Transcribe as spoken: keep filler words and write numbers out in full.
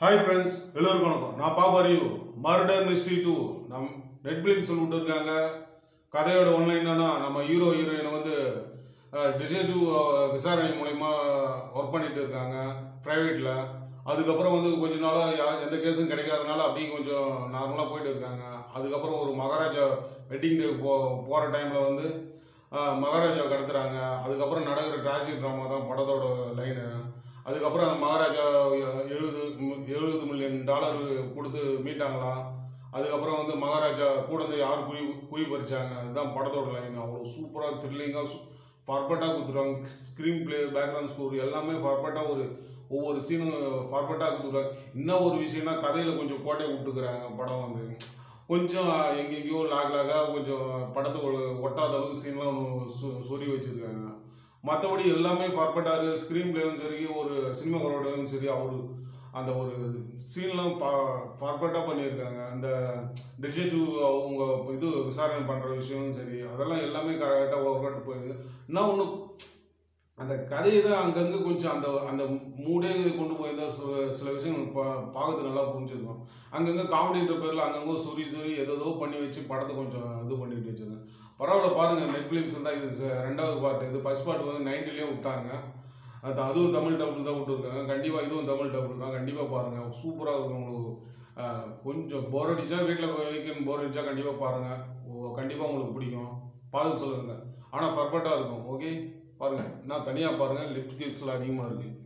Hi friends, எல்லோருக்கும் வணக்கம். நான் பாபாரியு மர்டர் மிஸ்ட்ரி டூ நம் நெட்ஃப்ளிக்ஸ் விட்டு இருக்காங்க. கதையோட ஒன்லைன் என்னன்னா நம்ம ஹீரோ ஹீரோயினை வந்து டிடெக்டிவ் விசாரணை மூலமா ஒர்க் பண்ணிட்டு இருக்காங்க பிரைவேட்ல. அதுக்கப்புறம் வந்து கொஞ்ச நாளாக எந்த கேஸும் கிடைக்காதனால அப்படியே கொஞ்சம் நார்மலாக போயிட்டு இருக்காங்க. அதுக்கப்புறம் ஒரு மகாராஜா வெட்டிங் டே போ போகிற டைமில் வந்து மகாராஜாவை கடத்துறாங்க. அதுக்கப்புறம் நடக்கிற டிராஜடி ட்ராமா தான் படத்தோட லைனு. அதுக்கப்புறம் அந்த மகாராஜா எழுபது எழுபது மில்லியன் டாலர் கொடுத்து மீட்டாங்களாம். அதுக்கப்புறம் வந்து மகாராஜா கூட வந்து யார் குயி குயி பறிச்சாங்க, அதுதான் படத்தோட லைன். அவ்வளோ சூப்பராக த்ரில்லிங்காக பர்ஃபெக்டாக கொடுத்துருவாங்க. ஸ்க்ரீன் பிளே, பேக்ரவுண்ட் ஸ்கோர் எல்லாமே பர்ஃபெக்டாக ஒரு ஒவ்வொரு சீனும் பர்ஃபெக்டாக கொடுத்துருவாங்க. இன்னும் ஒரு விஷயம்னா கதையில் கொஞ்சம் கோட்டையை விட்டுக்கிறாங்க. படம் வந்து கொஞ்சம் எங்கெங்கேயோ லாக் லாகாக கொஞ்சம் படத்தை ஒட்டாத அளவுக்கு சீன்லாம் சொ சொறி வச்சுருக்காங்க. மற்றபடி எல்லாமே பர்ஃபெக்டாக இருக்குது. ஸ்க்ரீன் பிளேவும் சரி, ஒரு சினிமாவோடவும் சரி, அவர் அந்த ஒரு சீன்லாம் பா பர்ஃபெக்டாக பண்ணியிருக்காங்க. அந்த டிடெக்டிவ் அவங்க இது விசாரணை பண்ணுற விஷயமும் சரி, அதெல்லாம் எல்லாமே கரெக்டாக ஒர்க் அவுட் போயிடுது. இன்னும் ஒன்று, அந்த கதையை தான் அங்கங்கே கொஞ்சம் அந்த அந்த மூடே கொண்டு போயிருந்தால் சில சில விஷயங்கள் பா பார்க்கறது நல்லா புரிஞ்சுருக்கும். அங்கங்கே காமெடின்ற பேரில் அங்கங்கே சொறி சொறி எதோ பண்ணி வச்சு படத்தை கொஞ்சம் இது பண்ணிட்டு வச்சுருக்கேன். பரவாயில்ல, பாருங்கள். நெட்ஃப்ளிக்ஸ் தான் இது ரெண்டாவது பார்ட். இது ஃபர்ஸ்ட் பார்ட் வந்து நைன்டிலேயே விட்டாங்க. அது அதுவும் தமிழ் டபுள் தான் விட்டுருக்காங்க. கண்டிப்பாக இதுவும் தமிழ் டபுள் தான். கண்டிப்பாக பாருங்கள், சூப்பராக இருக்கும். உங்களுக்கு கொஞ்சம் போர் அடிச்சா, வீட்டில் வீக்கெண்ட் போர் அடிச்சா கண்டிப்பாக பாருங்கள். கண்டிப்பாக உங்களுக்கு பிடிக்கும். பார்த்து சொல்லுங்கள். ஆனால் பர்ஃபெக்டாக இருக்கும். ஓகே, பாருங்கள். நான் தனியாக பாருங்கள், லிப் கிஸ்ஸில் அதிகமாக இருக்குது.